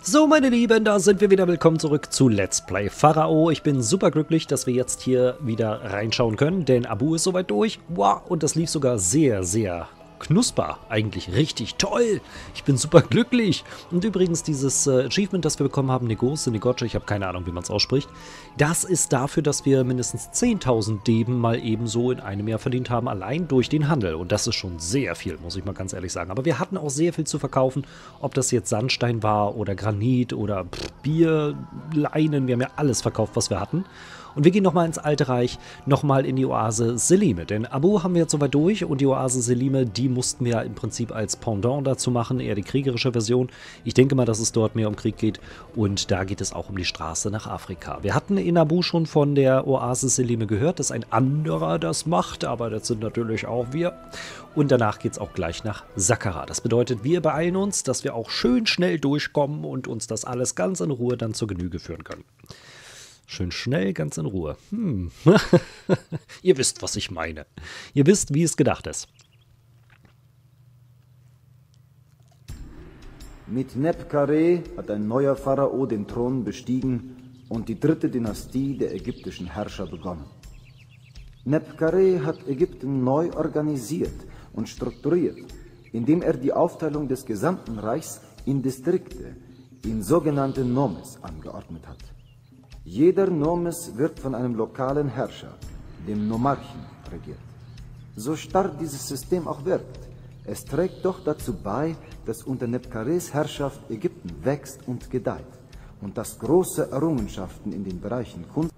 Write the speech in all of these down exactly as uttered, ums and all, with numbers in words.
So, meine Lieben, da sind wir wieder. Willkommen zurück zu Let's Play Pharao. Ich bin super glücklich, dass wir jetzt hier wieder reinschauen können, denn Abu ist soweit durch. Wow, und das lief sogar sehr, sehr knusper. Eigentlich richtig toll. Ich bin super glücklich. Und übrigens, dieses äh, Achievement, das wir bekommen haben, Negose, Negoce, ich habe keine Ahnung, wie man es ausspricht, das ist dafür, dass wir mindestens zehntausend Deben mal ebenso in einem Jahr verdient haben, allein durch den Handel. Und das ist schon sehr viel, muss ich mal ganz ehrlich sagen. Aber wir hatten auch sehr viel zu verkaufen, ob das jetzt Sandstein war oder Granit oder pff, Bier, Leinen. Wir haben ja alles verkauft, was wir hatten. Und wir gehen nochmal ins Alte Reich, nochmal in die Oase Selime. Denn Abu haben wir jetzt soweit durch und die Oase Selime, die mussten wir im Prinzip als Pendant dazu machen, eher die kriegerische Version. Ich denke mal, dass es dort mehr um Krieg geht und da geht es auch um die Straße nach Afrika. Wir hatten in Abu schon von der Oase Selime gehört, dass ein anderer das macht, aber das sind natürlich auch wir. Und danach geht es auch gleich nach Saqqara. Das bedeutet, wir beeilen uns, dass wir auch schön schnell durchkommen und uns das alles ganz in Ruhe dann zur Genüge führen können. Schön schnell, ganz in Ruhe. Hm. Ihr wisst, was ich meine. Ihr wisst, wie es gedacht ist. Mit Nebkare hat ein neuer Pharao den Thron bestiegen und die dritte Dynastie der ägyptischen Herrscher begonnen. Nebkare hat Ägypten neu organisiert und strukturiert, indem er die Aufteilung des gesamten Reichs in Distrikte, in sogenannte Nomes, angeordnet hat. Jeder Nomes wird von einem lokalen Herrscher, dem Nomarchen, regiert. So starr dieses System auch wirkt, es trägt doch dazu bei, dass unter Nebkares Herrschaft Ägypten wächst und gedeiht und dass große Errungenschaften in den Bereichen Kunst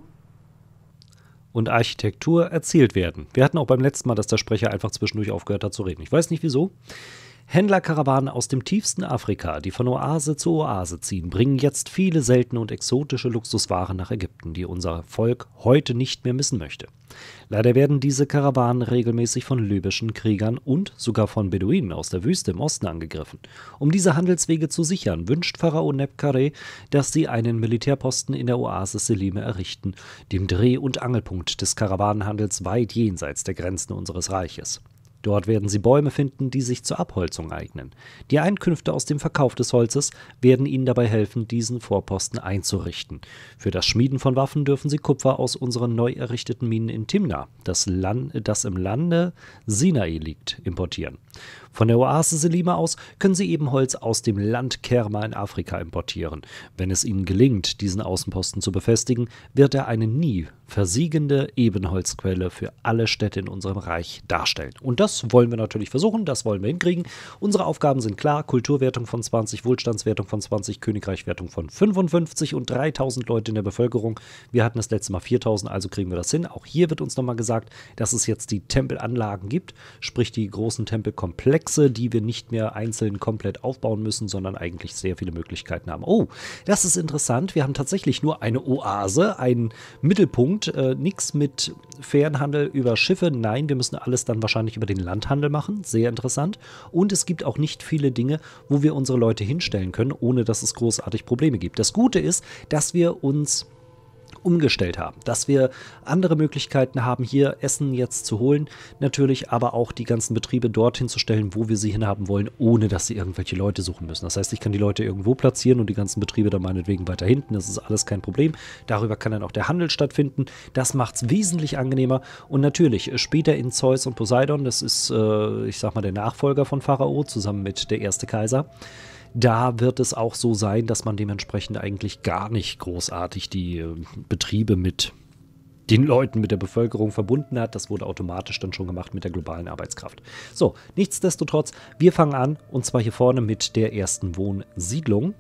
und Architektur erzielt werden. Wir hatten auch beim letzten Mal, dass der Sprecher einfach zwischendurch aufgehört hat zu reden. Ich weiß nicht wieso. Händlerkarawanen aus dem tiefsten Afrika, die von Oase zu Oase ziehen, bringen jetzt viele seltene und exotische Luxuswaren nach Ägypten, die unser Volk heute nicht mehr missen möchte. Leider werden diese Karawanen regelmäßig von libyschen Kriegern und sogar von Beduinen aus der Wüste im Osten angegriffen. Um diese Handelswege zu sichern, wünscht Pharao Nebkare, dass sie einen Militärposten in der Oase Selime errichten, dem Dreh- und Angelpunkt des Karawanenhandels weit jenseits der Grenzen unseres Reiches. Dort werden sie Bäume finden, die sich zur Abholzung eignen. Die Einkünfte aus dem Verkauf des Holzes werden ihnen dabei helfen, diesen Vorposten einzurichten. Für das Schmieden von Waffen dürfen sie Kupfer aus unseren neu errichteten Minen in Timna, das, Land, das im Lande Sinai liegt, importieren. Von der Oase Selime aus können sie eben Holz aus dem Land Kerma in Afrika importieren. Wenn es ihnen gelingt, diesen Außenposten zu befestigen, wird er eine nie versiegende Ebenholzquelle für alle Städte in unserem Reich darstellen. Und das wollen wir natürlich versuchen, das wollen wir hinkriegen. Unsere Aufgaben sind klar: Kulturwertung von zwanzig, Wohlstandswertung von zwanzig, Königreichwertung von fünfundfünfzig und dreitausend Leute in der Bevölkerung. Wir hatten das letzte Mal viertausend, also kriegen wir das hin. Auch hier wird uns nochmal gesagt, dass es jetzt die Tempelanlagen gibt, sprich die großen Tempelkomplexe, die wir nicht mehr einzeln komplett aufbauen müssen, sondern eigentlich sehr viele Möglichkeiten haben. Oh, das ist interessant. Wir haben tatsächlich nur eine Oase, einen Mittelpunkt, äh, nichts mit Fernhandel über Schiffe. Nein, wir müssen alles dann wahrscheinlich über den Landhandel machen. Sehr interessant. Und es gibt auch nicht viele Dinge, wo wir unsere Leute hinstellen können, ohne dass es großartig Probleme gibt. Das Gute ist, dass wir uns umgestellt haben, dass wir andere Möglichkeiten haben, hier Essen jetzt zu holen, natürlich aber auch die ganzen Betriebe dorthin zu stellen, wo wir sie hinhaben wollen, ohne dass sie irgendwelche Leute suchen müssen. Das heißt, ich kann die Leute irgendwo platzieren und die ganzen Betriebe dann meinetwegen weiter hinten, das ist alles kein Problem. Darüber kann dann auch der Handel stattfinden, das macht es wesentlich angenehmer und natürlich später in Zeus und Poseidon, das ist, äh, ich sag mal, der Nachfolger von Pharao, zusammen mit der erste Kaiser. Da wird es auch so sein, dass man dementsprechend eigentlich gar nicht großartig die äh, Betriebe mit den Leuten, mit der Bevölkerung verbunden hat. Das wurde automatisch dann schon gemacht mit der globalen Arbeitskraft. So, nichtsdestotrotz, wir fangen an und zwar hier vorne mit der ersten Wohnsiedlung.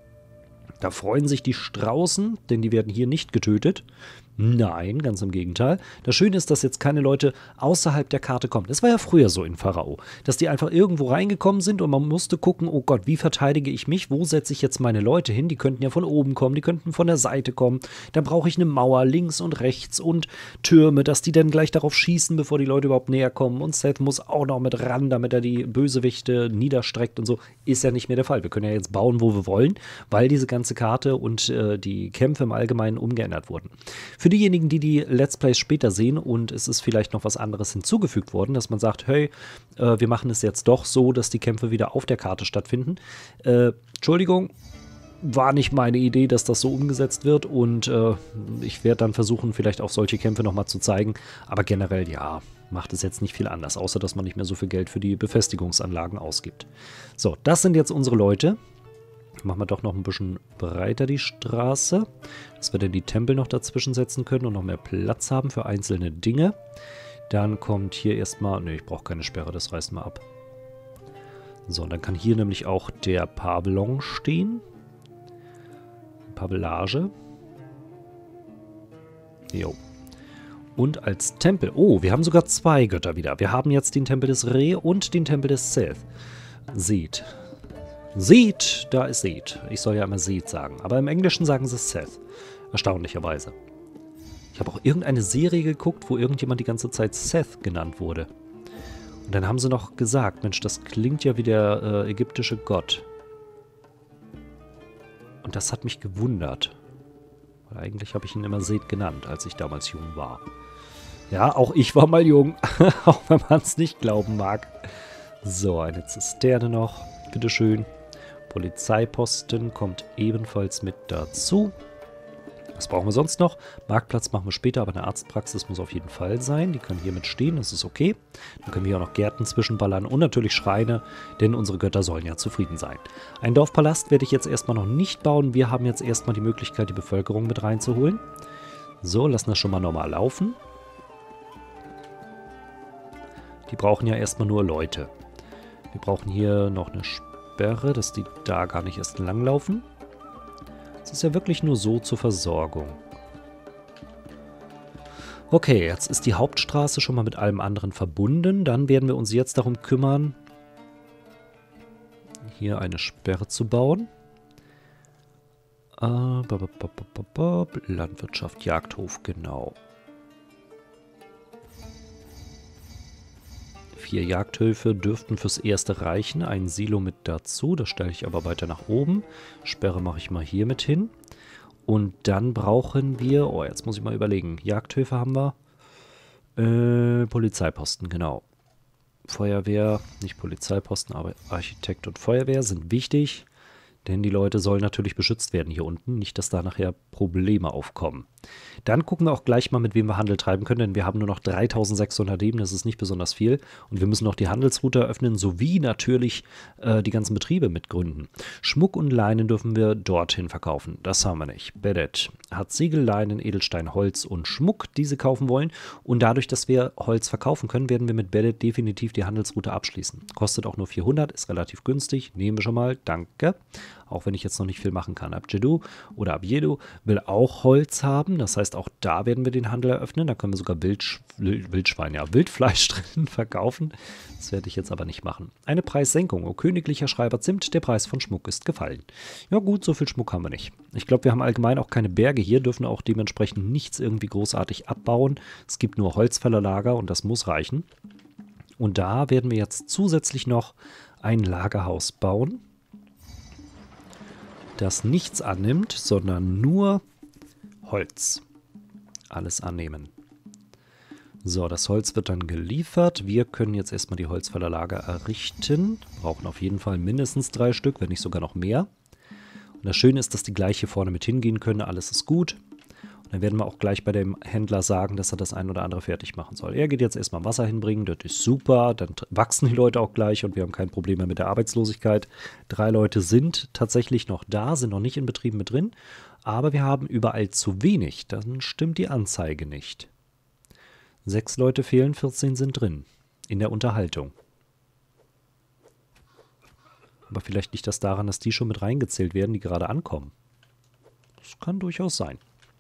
Da freuen sich die Straußen, denn die werden hier nicht getötet. Nein, ganz im Gegenteil. Das Schöne ist, dass jetzt keine Leute außerhalb der Karte kommen. Das war ja früher so in Pharao, dass die einfach irgendwo reingekommen sind und man musste gucken, oh Gott, wie verteidige ich mich? Wo setze ich jetzt meine Leute hin? Die könnten ja von oben kommen, die könnten von der Seite kommen. Da brauche ich eine Mauer links und rechts und Türme, dass die dann gleich darauf schießen, bevor die Leute überhaupt näher kommen. Und Seth muss auch noch mit ran, damit er die Bösewichte niederstreckt und so. Ist ja nicht mehr der Fall. Wir können ja jetzt bauen, wo wir wollen, weil diese ganze Karte und äh, die Kämpfe im Allgemeinen umgeändert wurden. Für diejenigen, die die Let's Plays später sehen und es ist vielleicht noch was anderes hinzugefügt worden, dass man sagt, hey, äh, wir machen es jetzt doch so, dass die Kämpfe wieder auf der Karte stattfinden. Äh, Entschuldigung, war nicht meine Idee, dass das so umgesetzt wird und äh, ich werde dann versuchen, vielleicht auch solche Kämpfe nochmal zu zeigen. Aber generell, ja, macht es jetzt nicht viel anders, außer dass man nicht mehr so viel Geld für die Befestigungsanlagen ausgibt. So, das sind jetzt unsere Leute. Machen wir doch noch ein bisschen breiter die Straße, dass wir dann die Tempel noch dazwischen setzen können und noch mehr Platz haben für einzelne Dinge. Dann kommt hier erstmal, ne, ich brauche keine Sperre, das reißt mal ab. So, und dann kann hier nämlich auch der Pavillon stehen. Pavillage. Jo. Und als Tempel, oh, wir haben sogar zwei Götter wieder. Wir haben jetzt den Tempel des Re und den Tempel des Seth. Seht. Seht, da ist Seht. Ich soll ja immer Seht sagen, aber im Englischen sagen sie Seth. Erstaunlicherweise. Ich habe auch irgendeine Serie geguckt, wo irgendjemand die ganze Zeit Seth genannt wurde. Und dann haben sie noch gesagt, Mensch, das klingt ja wie der äh, ägyptische Gott. Und das hat mich gewundert. Weil eigentlich habe ich ihn immer Seth genannt, als ich damals jung war. Ja, auch ich war mal jung, auch wenn man es nicht glauben mag. So, eine Zisterne noch, bitteschön. Polizeiposten kommt ebenfalls mit dazu. Was brauchen wir sonst noch? Marktplatz machen wir später, aber eine Arztpraxis muss auf jeden Fall sein. Die kann hier mit stehen, das ist okay. Dann können wir hier auch noch Gärten zwischenballern und natürlich Schreine, denn unsere Götter sollen ja zufrieden sein. Ein Dorfpalast werde ich jetzt erstmal noch nicht bauen. Wir haben jetzt erstmal die Möglichkeit, die Bevölkerung mit reinzuholen. So, lassen das schon mal normal laufen. Die brauchen ja erstmal nur Leute. Wir brauchen hier noch eine Sperre, dass die da gar nicht erst langlaufen. Es ist ja wirklich nur so zur Versorgung. Okay, jetzt ist die Hauptstraße schon mal mit allem anderen verbunden. Dann werden wir uns jetzt darum kümmern, hier eine Sperre zu bauen. Äh, Landwirtschaft, Jagdhof, genau. Vier Jagdhöfe dürften fürs Erste reichen. Ein Silo mit dazu, das stelle ich aber weiter nach oben. Sperre mache ich mal hier mit hin. Und dann brauchen wir, oh, jetzt muss ich mal überlegen, Jagdhöfe haben wir. Äh, Polizeiposten, genau. Feuerwehr, nicht Polizeiposten, aber Architekt und Feuerwehr sind wichtig. Denn die Leute sollen natürlich beschützt werden hier unten. Nicht, dass da nachher Probleme aufkommen. Dann gucken wir auch gleich mal, mit wem wir Handel treiben können. Denn wir haben nur noch dreitausendsechshundert Leben. Das ist nicht besonders viel. Und wir müssen noch die Handelsroute eröffnen. Sowie natürlich äh, die ganzen Betriebe mitgründen. Schmuck und Leinen dürfen wir dorthin verkaufen. Das haben wir nicht. Bedet hat Siegel, Leinen, Edelstein, Holz und Schmuck, die sie kaufen wollen. Und dadurch, dass wir Holz verkaufen können, werden wir mit Bedet definitiv die Handelsroute abschließen. Kostet auch nur vierhundert. Ist relativ günstig. Nehmen wir schon mal. Danke. Auch wenn ich jetzt noch nicht viel machen kann. Abjedu oder Abjedu will auch Holz haben. Das heißt, auch da werden wir den Handel eröffnen. Da können wir sogar Wildsch Wildschwein, ja, Wildfleisch drin verkaufen. Das werde ich jetzt aber nicht machen. Eine Preissenkung. O königlicher Schreiber Zimt, der Preis von Schmuck ist gefallen. Ja gut, so viel Schmuck haben wir nicht. Ich glaube, wir haben allgemein auch keine Berge hier, dürfen auch dementsprechend nichts irgendwie großartig abbauen. Es gibt nur Holzfällerlager und das muss reichen. Und da werden wir jetzt zusätzlich noch ein Lagerhaus bauen, das nichts annimmt, sondern nur Holz. Alles annehmen. So, das Holz wird dann geliefert. Wir können jetzt erstmal die Holzfällerlager errichten. Brauchen auf jeden Fall mindestens drei Stück, wenn nicht sogar noch mehr. Und das Schöne ist, dass die gleich hier vorne mit hingehen können. Alles ist gut. Und dann werden wir auch gleich bei dem Händler sagen, dass er das ein oder andere fertig machen soll. Er geht jetzt erstmal Wasser hinbringen, das ist super. Dann wachsen die Leute auch gleich und wir haben kein Problem mehr mit der Arbeitslosigkeit. Drei Leute sind tatsächlich noch da, sind noch nicht in Betrieben mit drin. Aber wir haben überall zu wenig. Dann stimmt die Anzeige nicht. Sechs Leute fehlen, vierzehn sind drin. In der Unterhaltung. Aber vielleicht liegt das daran, dass die schon mit reingezählt werden, die gerade ankommen. Das kann durchaus sein.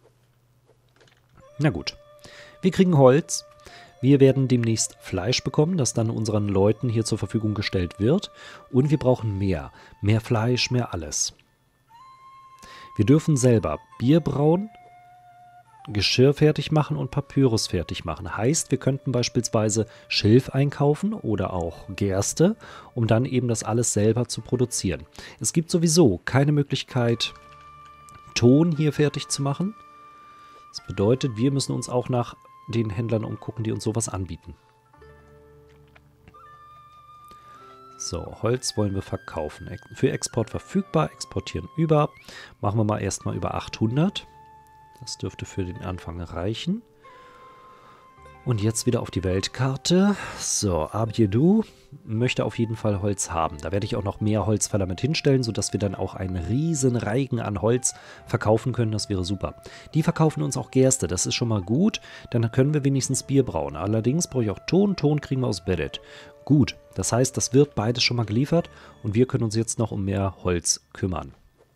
Na gut. Wir kriegen Holz. Wir werden demnächst Fleisch bekommen, das dann unseren Leuten hier zur Verfügung gestellt wird. Und wir brauchen mehr. Mehr Fleisch, mehr alles. Wir dürfen selber Bier brauen, Geschirr fertig machen und Papyrus fertig machen. Heißt, wir könnten beispielsweise Schilf einkaufen oder auch Gerste, um dann eben das alles selber zu produzieren. Es gibt sowieso keine Möglichkeit, Ton hier fertig zu machen. Das bedeutet, wir müssen uns auch nach den Händlern umgucken, die uns sowas anbieten. So, Holz wollen wir verkaufen. Für Export verfügbar, exportieren über. Machen wir mal erstmal über achthundert. Das dürfte für den Anfang reichen. Und jetzt wieder auf die Weltkarte. So, Abjedu möchte auf jeden Fall Holz haben. Da werde ich auch noch mehr Holzfäller mit hinstellen, sodass wir dann auch einen riesen Reigen an Holz verkaufen können. Das wäre super. Die verkaufen uns auch Gerste, das ist schon mal gut. Dann können wir wenigstens Bier brauen. Allerdings brauche ich auch Ton. Ton kriegen wir aus Bellet. Gut, das heißt, das wird beides schon mal geliefert und wir können uns jetzt noch um mehr Holz kümmern.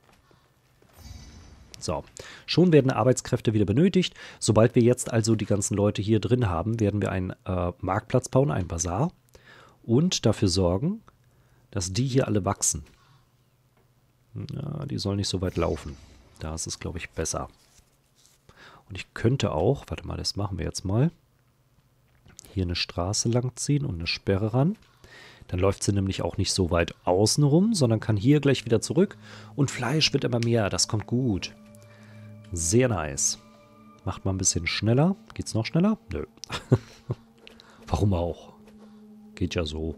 So, schon werden Arbeitskräfte wieder benötigt. Sobald wir jetzt also die ganzen Leute hier drin haben, werden wir einen äh, Marktplatz bauen, einen Bazar und dafür sorgen, dass die hier alle wachsen. Ja, die sollen nicht so weit laufen. Da ist es, glaube ich, besser. Und ich könnte auch, warte mal, das machen wir jetzt mal, hier eine Straße lang ziehen und eine Sperre ran. Dann läuft sie nämlich auch nicht so weit außen rum, sondern kann hier gleich wieder zurück. Und Fleisch wird immer mehr, das kommt gut. Sehr nice. Macht mal ein bisschen schneller. Geht's noch schneller? Nö. Warum auch? Geht ja so.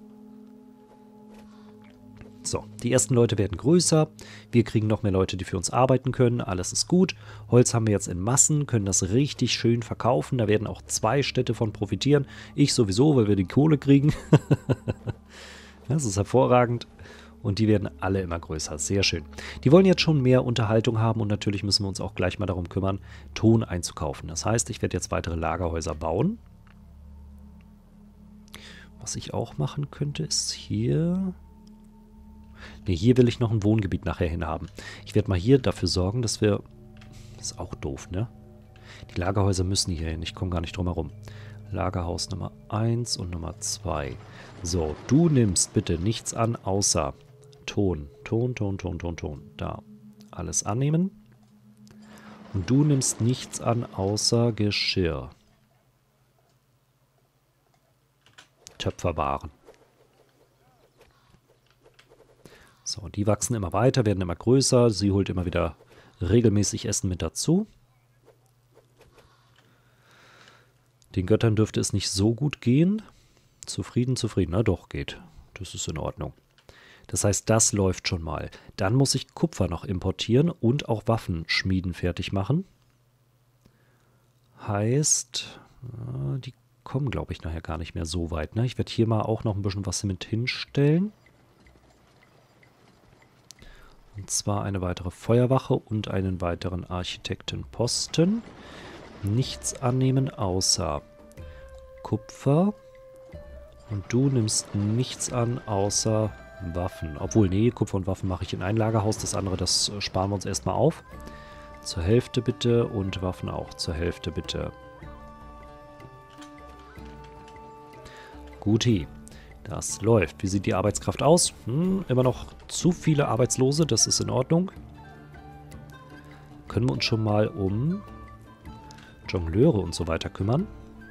So, die ersten Leute werden größer. Wir kriegen noch mehr Leute, die für uns arbeiten können. Alles ist gut. Holz haben wir jetzt in Massen, können das richtig schön verkaufen. Da werden auch zwei Städte von profitieren. Ich sowieso, weil wir die Kohle kriegen. Das ist hervorragend. Und die werden alle immer größer. Sehr schön. Die wollen jetzt schon mehr Unterhaltung haben und natürlich müssen wir uns auch gleich mal darum kümmern, Ton einzukaufen. Das heißt, ich werde jetzt weitere Lagerhäuser bauen. Was ich auch machen könnte, ist hier... Ne, hier will ich noch ein Wohngebiet nachher hin haben. Ich werde mal hier dafür sorgen, dass wir... Das ist auch doof, ne? Die Lagerhäuser müssen hier hin. Ich komme gar nicht drum herum. Lagerhaus Nummer eins und Nummer zwei. So, du nimmst bitte nichts an, außer Ton. Ton, Ton, Ton, Ton, Ton. Da. Alles annehmen. Und du nimmst nichts an, außer Geschirr. Töpferwaren. So, die wachsen immer weiter, werden immer größer. Sie holt immer wieder regelmäßig Essen mit dazu. Den Göttern dürfte es nicht so gut gehen. Zufrieden, zufrieden. Na doch, geht. Das ist in Ordnung. Das heißt, das läuft schon mal. Dann muss ich Kupfer noch importieren und auch Waffenschmieden fertig machen. Heißt, die kommen, glaube ich, nachher gar nicht mehr so weit. Ne? Ich werde hier mal auch noch ein bisschen was mit hinstellen. Und zwar eine weitere Feuerwache und einen weiteren Architektenposten. Nichts annehmen außer Kupfer. Und du nimmst nichts an außer Waffen. Obwohl, nee, Kupfer und Waffen mache ich in ein Lagerhaus. Das andere, das sparen wir uns erstmal auf. Zur Hälfte bitte und Waffen auch zur Hälfte bitte. Guti. Das läuft. Wie sieht die Arbeitskraft aus? Hm, immer noch zu viele Arbeitslose, das ist in Ordnung. Können wir uns schon mal um Jongleure und so weiter kümmern?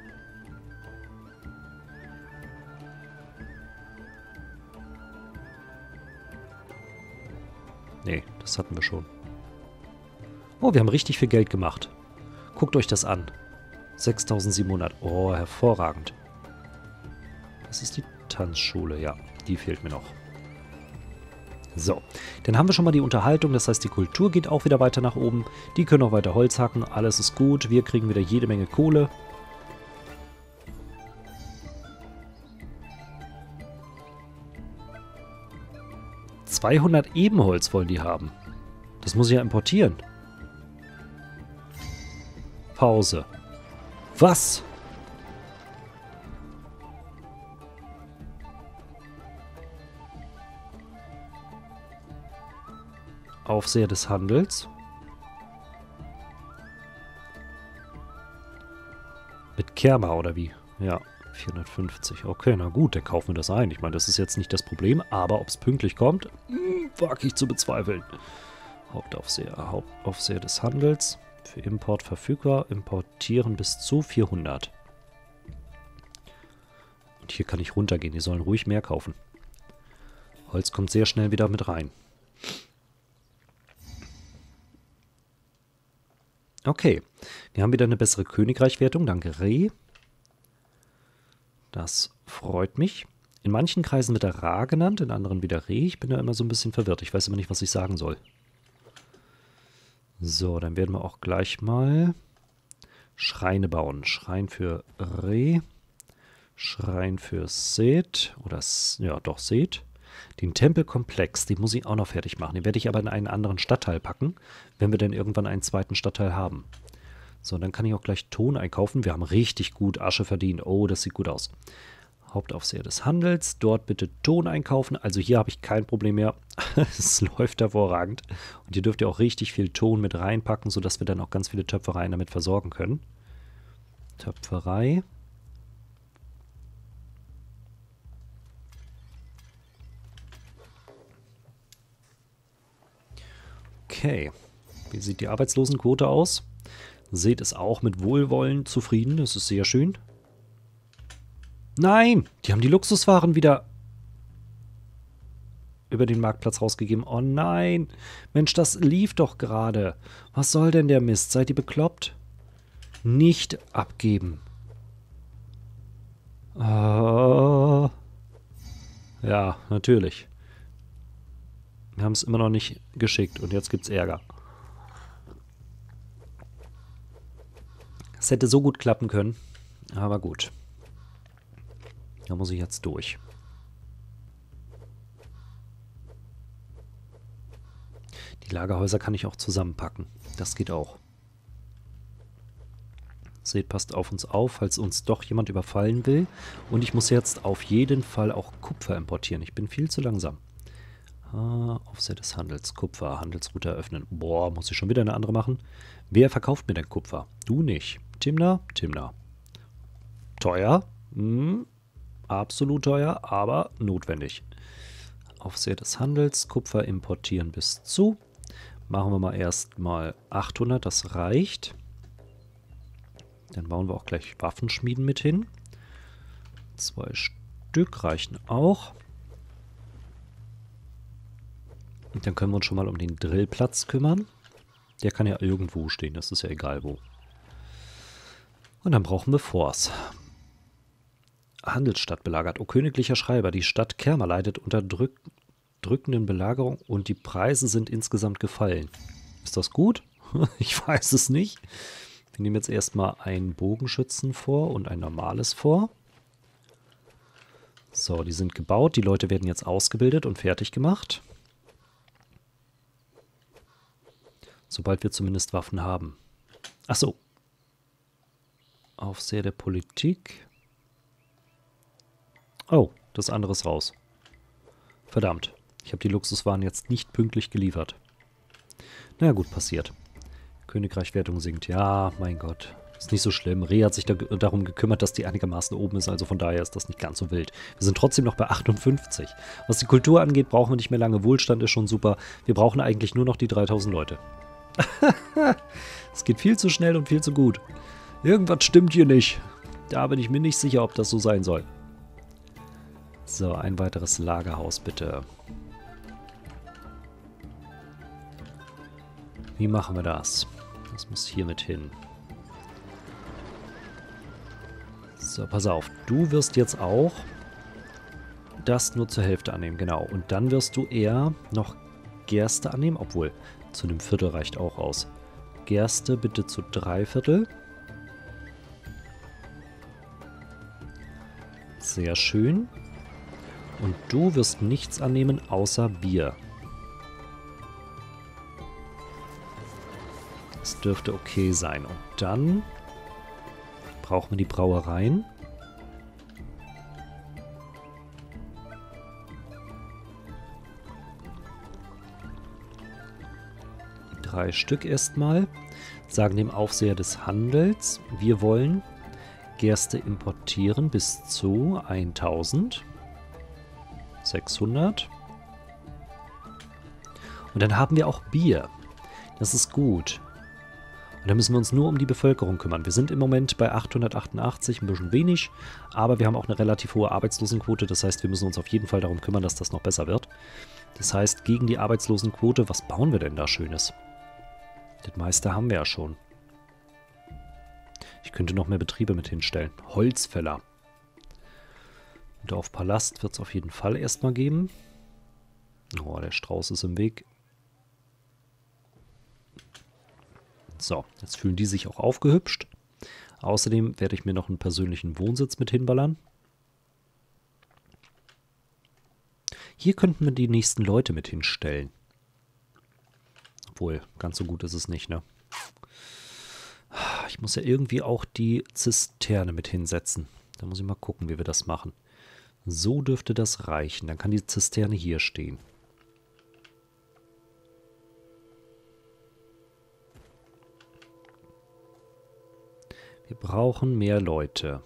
Nee, das hatten wir schon. Oh, wir haben richtig viel Geld gemacht. Guckt euch das an. sechstausendsiebenhundert. Oh, hervorragend. Das ist die Tanzschule, ja, die fehlt mir noch. So, dann haben wir schon mal die Unterhaltung, das heißt, die Kultur geht auch wieder weiter nach oben. Die können auch weiter Holz hacken, alles ist gut. Wir kriegen wieder jede Menge Kohle. zweihundert Ebenholz wollen die haben. Das muss ich ja importieren. Pause. Was? Aufseher des Handels. Mit Kerma oder wie? Ja, vierhundertfünfzig. Okay, na gut, dann kaufen wir das ein. Ich meine, das ist jetzt nicht das Problem, aber ob es pünktlich kommt, wage ich zu bezweifeln. Hauptaufseher, Hauptaufseher des Handels. Für Import verfügbar. Importieren bis zu vierhundert. Und hier kann ich runtergehen. Die sollen ruhig mehr kaufen. Holz kommt sehr schnell wieder mit rein. Okay, wir haben wieder eine bessere Königreichwertung, danke Reh. Das freut mich. In manchen Kreisen wird er Ra genannt, in anderen wieder Re. Ich bin da immer so ein bisschen verwirrt. Ich weiß immer nicht, was ich sagen soll. So, dann werden wir auch gleich mal Schreine bauen. Schrein für Re. Schrein für Seth. Oder, ja doch, Seth. Den Tempelkomplex, den muss ich auch noch fertig machen. Den werde ich aber in einen anderen Stadtteil packen, wenn wir dann irgendwann einen zweiten Stadtteil haben. So, dann kann ich auch gleich Ton einkaufen. Wir haben richtig gut Asche verdient. Oh, das sieht gut aus. Hauptaufseher des Handels. Dort bitte Ton einkaufen. Also hier habe ich kein Problem mehr. Es läuft hervorragend. Und hier dürft ihr auch richtig viel Ton mit reinpacken, sodass wir dann auch ganz viele Töpfereien damit versorgen können. Töpferei. Okay. Wie sieht die Arbeitslosenquote aus? Seht es auch mit Wohlwollen zufrieden. Das ist sehr schön. Nein! Die haben die Luxuswaren wieder über den Marktplatz rausgegeben. Oh nein! Mensch, das lief doch gerade. Was soll denn der Mist? Seid ihr bekloppt? Nicht abgeben. Uh, ja, natürlich. Wir haben es immer noch nicht geschickt und jetzt gibt es Ärger. Es hätte so gut klappen können, aber gut. Da muss ich jetzt durch. Die Lagerhäuser kann ich auch zusammenpacken. Das geht auch. Seht, passt auf uns auf, falls uns doch jemand überfallen will. Und ich muss jetzt auf jeden Fall auch Kupfer importieren. Ich bin viel zu langsam. Ah, Aufseher des Handels. Kupfer. Handelsroute eröffnen. Boah, muss ich schon wieder eine andere machen? Wer verkauft mir denn Kupfer? Du nicht. Timna? Timna. Teuer? Hm. Absolut teuer, aber notwendig. Aufseher des Handels. Kupfer importieren bis zu. Machen wir mal erstmal achthundert. Das reicht. Dann bauen wir auch gleich Waffenschmieden mit hin. Zwei Stück reichen auch. Und dann können wir uns schon mal um den Drillplatz kümmern. Der kann ja irgendwo stehen, das ist ja egal wo. Und dann brauchen wir Force. Handelsstadt belagert. O königlicher Schreiber, die Stadt Kerma leidet unter drück drückenden Belagerung und die Preise sind insgesamt gefallen. Ist das gut? Ich weiß es nicht. Wir nehmen jetzt erstmal einen Bogenschützen vor und ein normales vor. So, die sind gebaut. Die Leute werden jetzt ausgebildet und fertig gemacht. Sobald wir zumindest Waffen haben. Ach so. Aufseher der Politik. Oh, das andere ist raus. Verdammt. Ich habe die Luxuswaren jetzt nicht pünktlich geliefert. Na gut, passiert. Königreichwertung sinkt. Ja, mein Gott. Ist nicht so schlimm. Re hat sich da, darum gekümmert, dass die einigermaßen oben ist. Also von daher ist das nicht ganz so wild. Wir sind trotzdem noch bei achtundfünfzig. Was die Kultur angeht, brauchen wir nicht mehr lange. Wohlstand ist schon super. Wir brauchen eigentlich nur noch die dreitausend Leute. Es geht viel zu schnell und viel zu gut. Irgendwas stimmt hier nicht. Da bin ich mir nicht sicher, ob das so sein soll. So, ein weiteres Lagerhaus bitte. Wie machen wir das? Das muss hier mit hin. So, pass auf. Du wirst jetzt auch das nur zur Hälfte annehmen, genau. Und dann wirst du eher noch Gerste annehmen, obwohl zu einem Viertel reicht auch aus. Gerste bitte zu drei Viertel. Sehr schön. Und du wirst nichts annehmen außer Bier. Das dürfte okay sein. Und dann brauchen wir die Brauereien. Drei Stück erstmal. Sagen dem Aufseher des Handels, wir wollen Gerste importieren bis zu eintausendsechshundert. Und dann haben wir auch Bier. Das ist gut. Und dann müssen wir uns nur um die Bevölkerung kümmern. Wir sind im Moment bei achthundertachtundachtzig, ein bisschen wenig, aber wir haben auch eine relativ hohe Arbeitslosenquote. Das heißt, wir müssen uns auf jeden Fall darum kümmern, dass das noch besser wird. Das heißt, gegen die Arbeitslosenquote, was bauen wir denn da Schönes? Das meiste haben wir ja schon. Ich könnte noch mehr Betriebe mit hinstellen. Holzfäller. Und auf Palast wird es auf jeden Fall erstmal geben. Oh, der Strauß ist im Weg. So, jetzt fühlen die sich auch aufgehübscht. Außerdem werde ich mir noch einen persönlichen Wohnsitz mit hinballern. Hier könnten wir die nächsten Leute mit hinstellen. Obwohl, ganz so gut ist es nicht, ne? Ich muss ja irgendwie auch die Zisterne mit hinsetzen. Da muss ich mal gucken, wie wir das machen. So dürfte das reichen. Dann kann die Zisterne hier stehen. Wir brauchen mehr Leute.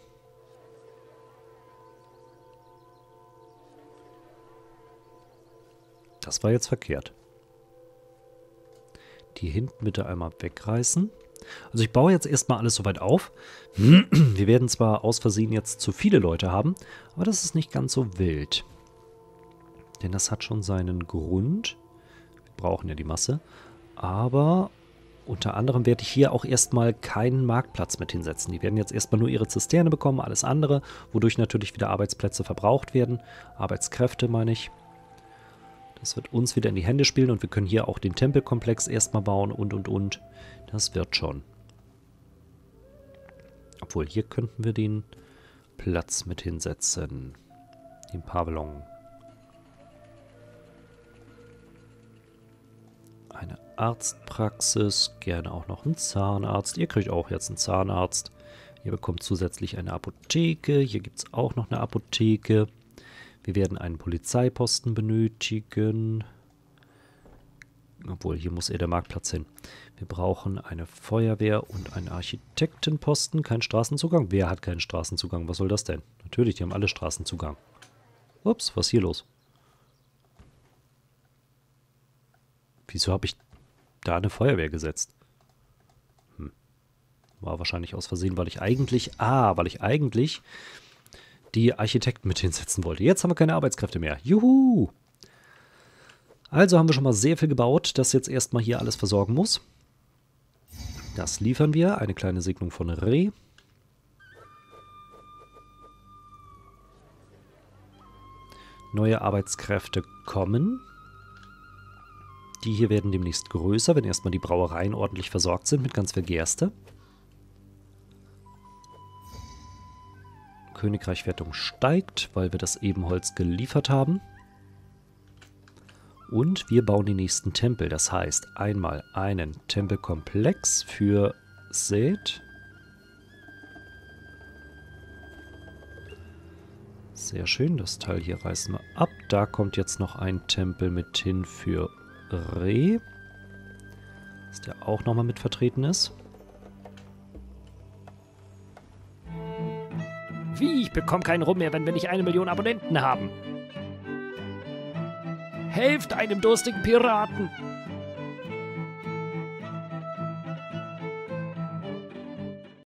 Das war jetzt verkehrt. Die hinten bitte einmal wegreißen. Also ich baue jetzt erstmal alles soweit auf. Wir werden zwar aus Versehen jetzt zu viele Leute haben, aber das ist nicht ganz so wild. Denn das hat schon seinen Grund. Wir brauchen ja die Masse. Aber unter anderem werde ich hier auch erstmal keinen Marktplatz mit hinsetzen. Die werden jetzt erstmal nur ihre Zisterne bekommen, alles andere, wodurch natürlich wieder Arbeitsplätze verbraucht werden. Arbeitskräfte meine ich. Das wird uns wieder in die Hände spielen und wir können hier auch den Tempelkomplex erstmal bauen und und und. Das wird schon. Obwohl, hier könnten wir den Platz mit hinsetzen. Den Pavillon. Eine Arztpraxis, gerne auch noch einen Zahnarzt. Ihr kriegt auch jetzt einen Zahnarzt. Ihr bekommt zusätzlich eine Apotheke. Hier gibt es auch noch eine Apotheke. Wir werden einen Polizeiposten benötigen. Obwohl, hier muss eher der Marktplatz hin. Wir brauchen eine Feuerwehr und einen Architektenposten. Kein Straßenzugang. Wer hat keinen Straßenzugang? Was soll das denn? Natürlich, die haben alle Straßenzugang. Ups, was ist hier los? Wieso habe ich da eine Feuerwehr gesetzt? Hm. War wahrscheinlich aus Versehen, weil ich eigentlich... Ah, weil ich eigentlich die Architekten mit hinsetzen wollte. Jetzt haben wir keine Arbeitskräfte mehr. Juhu! Also haben wir schon mal sehr viel gebaut, das jetzt erstmal hier alles versorgen muss. Das liefern wir. Eine kleine Segnung von Re. Neue Arbeitskräfte kommen. Die hier werden demnächst größer, wenn erstmal die Brauereien ordentlich versorgt sind mit ganz viel Gerste. Königreichwertung steigt, weil wir das Ebenholz geliefert haben. Und wir bauen die nächsten Tempel. Das heißt, einmal einen Tempelkomplex für Seth. Sehr schön, das Teil hier reißen wir ab. Da kommt jetzt noch ein Tempel mit hin für Re. Dass der auch nochmal mit vertreten ist. Wie? Ich bekomme keinen Rum mehr, wenn wir nicht eine Million Abonnenten haben. Helft einem durstigen Piraten!